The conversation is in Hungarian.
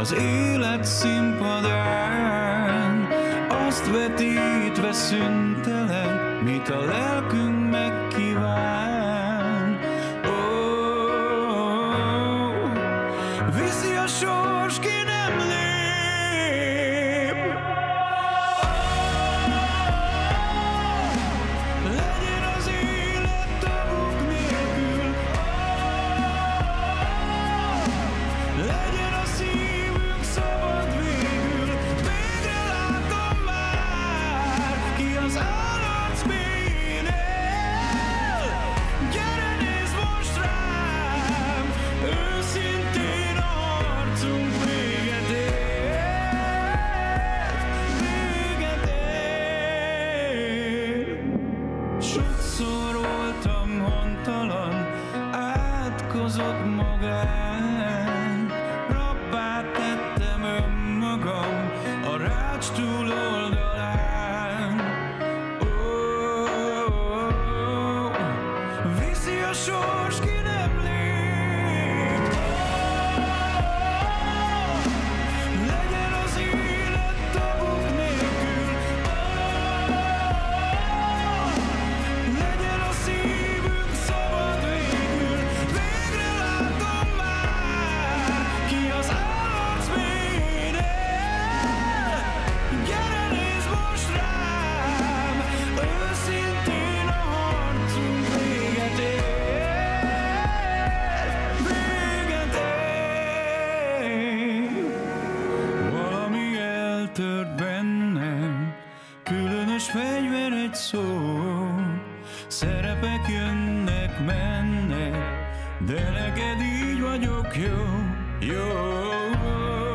az élet színpadán, azt vetítve szüntelen, mit a lelkünk megkíván. Viszi a sors, ki nem lép. Legyen az élet tagok nélkül. Legyen a szívünk szabad végül. Végre látom már, ki az állarc mélyén él. Gyere, nézd most rám, őszintén a harcunk véget ér. Véget ér. Sokszor voltam hontalan, átkozott magán, rappá tettem önmagam a rács túloldalán. Viszi a sors, ki nem lép. Legyen az élet tagok nélkül. Legyen a szívünk szabad végül. Végre látom már, ki az állarc mélyén él. Gyere, nézd most rám, őszintén a harcunk véget ér. Véget ér. Valami eltört bennem, különös fegyver egy szó. Szerepek jönnek, mennek, de neked így vagyok jó, jó.